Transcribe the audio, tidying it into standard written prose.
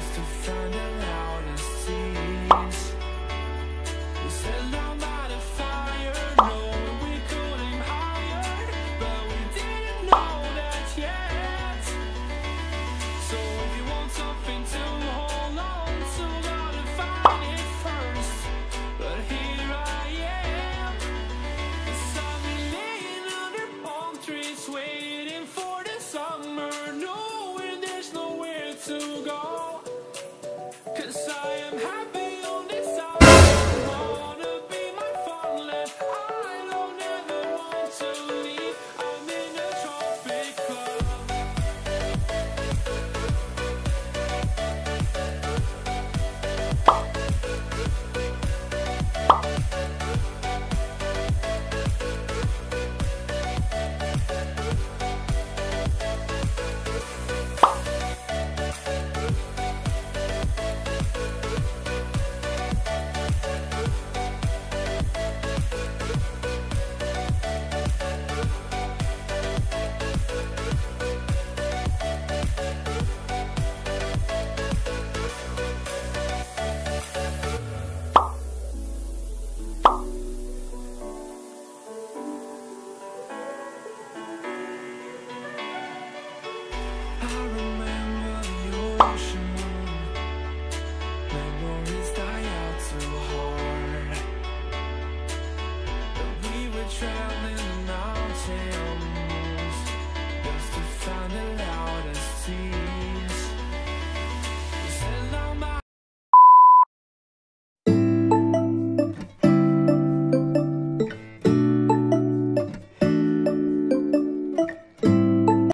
just to find the loudest tears. We said down by the fire, knowing we could aim higher, but we didn't know that yet. So if you want something to hold on to, gotta find it first. But here I am, 'cause I've been laying under palm trees, waiting for the summer, knowing there's nowhere to go. 'Cause I am happy on this island, wanna be my farmland. I don't ever want to leave, I'm in a tropic club. I remember the ocean moon. Memories die out too hard. But we were traveling